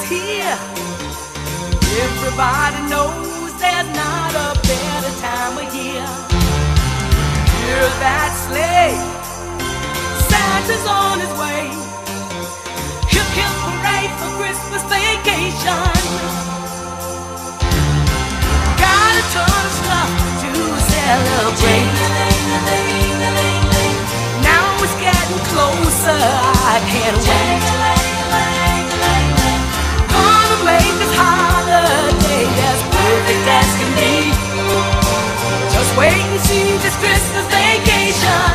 here. Everybody knows there's not a better time of year. Hear that sleigh, Santa's on his way. Hip hip hooray for Christmas vacation. Got a ton of stuff to celebrate. Now it's getting closer, I can't wait. Gonna make this holiday as perfect as can be. Just wait and see this Christmas vacation.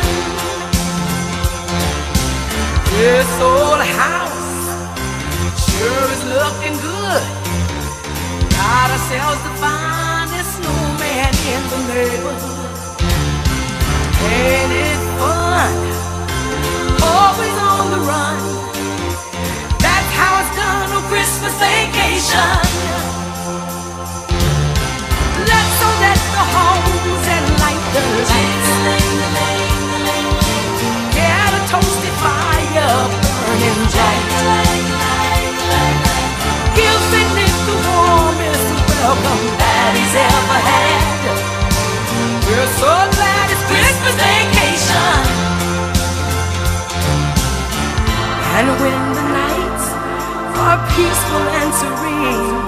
This old house sure is looking good. Got ourselves the finest snowman in the neighborhood. Ain't it fun? Always on the run. That's how it's done on Christmas vacation. Let's all let the homes and light the lights. Get a toasty fire burning bright. Give St. Nick the warmest welcome that he's ever had. We're so glad it's Christmas vacation. And when the nights are peaceful and serene,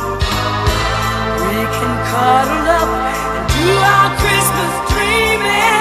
we can cuddle up and do our Christmas dreaming.